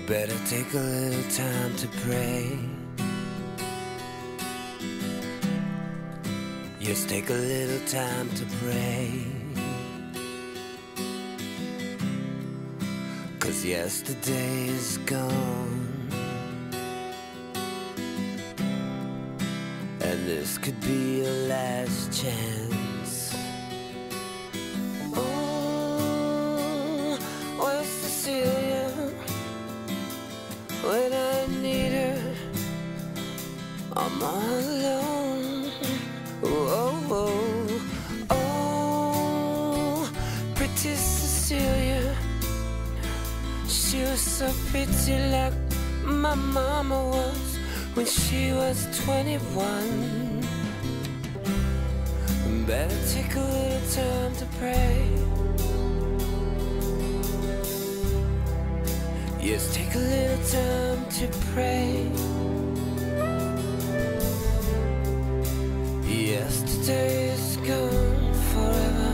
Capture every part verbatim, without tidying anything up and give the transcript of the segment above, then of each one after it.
Better take a little time to pray. Yes, take a little time to pray. 'Cause yesterday is gone, and this could be your last chance. Oh, where's Cecilia? When I need her, I'm all alone. Oh, oh, oh, pretty Cecilia. She was so pretty like my mama was when she was twenty-one. Better take a little time to pray. Yes, take a little time to pray. Yesterday is gone forever,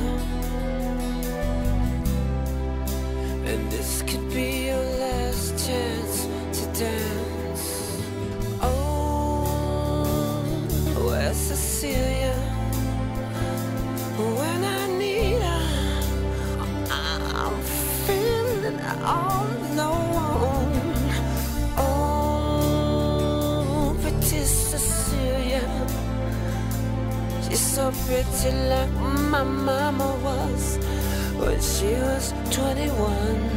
and this could be your last chance to dance. Oh, where's Cecilia? When I need her, I'm feeling all alone. Oh, pretty Cecilia. She's so pretty like my mama was when she was twenty-one.